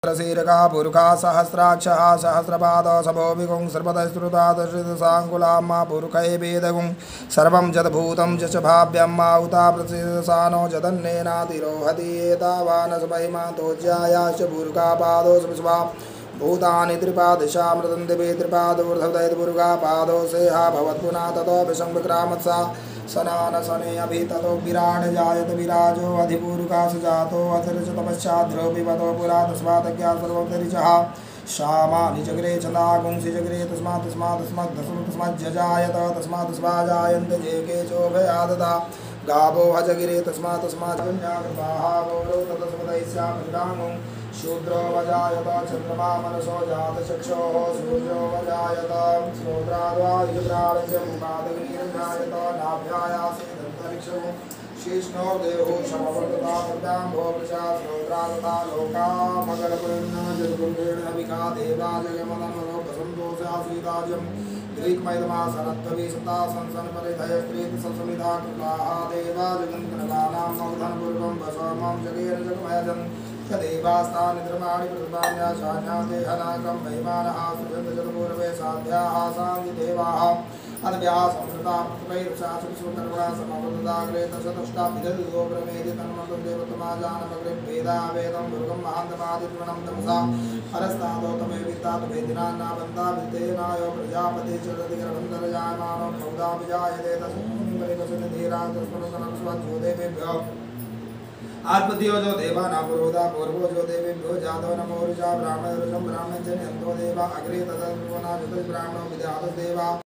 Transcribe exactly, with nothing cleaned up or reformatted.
शीर्षा पुरुषा सहस्राक्षः सहस्रपादौ सभोभिगुं सर्वतस्तुता दशसाङ्कुलाम्मा पुरुषै वेदगुं सर्वं जदभूतं च भाव्यं माहुता प्रसिद्धसानो जदन्नेनातिरोहति एतावान् महिमातोज्यायाश्च पुरुषापादौ स्वा भूतानि त्रिपादशामृतं दिवे त्रिपादोर्धवदयद्पुरुषापादौ सेहा भवत्पुना ततो विसंविक्रामत्सा सनानसने अभि ततो विराट जायत विराजो अधिपुरुषा सुजातो अतिरिच तपश्चाद्रो विपतो पुरा तस्मात्ज्ञा सर्वोत्तरिचः शामानि जगरे छन्दागुंसि जगरे तस्मात् तस्मात् तस्मात् तस्मात् जजायत तस्मात् तस्माजायन्त जे केचोभयादता गावो हजगिरे तस्मात् तस्मात् पुण्याकृताः गौरव ततस्मदैस्यामृताङ्गुं शूद्रो वजायत चन्द्रमा मनसो जातचक्षोः सूर्यो वजायत श्रोत्राद्वायुद्रारजमुपादग्निर्जायत नाभ्यायासेदन्तरिक्षं शीष्णोर्देहो शमवर्तताभ्याम्भो प्रजा श्रोत्रादता लोकामगलपुरन्नजगुण्डेन अविका देवा जगमदमनोपसन्तोषासीदाज्यं ग्रीक्मैदमासनत्वविसता संसन्परिधयस्त्रीत संसमिधा कृताः देवा जगन्कनकानां मवधनपूर्वं वसवमं जगेन जगमयजन् देवास्तानि धर्माणि प्रथमान्याशान्यां देहनाकं महिमानः सुगन्धजलपूर्वे साध्याः सान्ति देवाः अनव्याः संस्कृता पृथ्वैरुषासुसुकर्वणा समवददाग्रे दशतुष्टा विदधो प्रमेदि तन्मन्तं देवतमाजानमग्रे वेदा वेदं दुर्गं महान्तमादित्वनं तमसा हरस्तादो तमे वित्तात् वेदिनान्नाबन्धा वित्तेनायो प्रजापति चरति गर्भं दरजायमानो बहुधा विजायते तस्मिन् परिवसने धीरा तस्मन्नं स्वज्योतिभ्यो आत्मधियो जो देवा नापुरोधा पूर्वो जो देवेभ्यो जातो नमो ऋषा ब्राह्मण ऋषं ब्राह्मण जन यन्तो देवा अग्रे तदर्वना जतु ब्राह्मणो विद्यातो देवा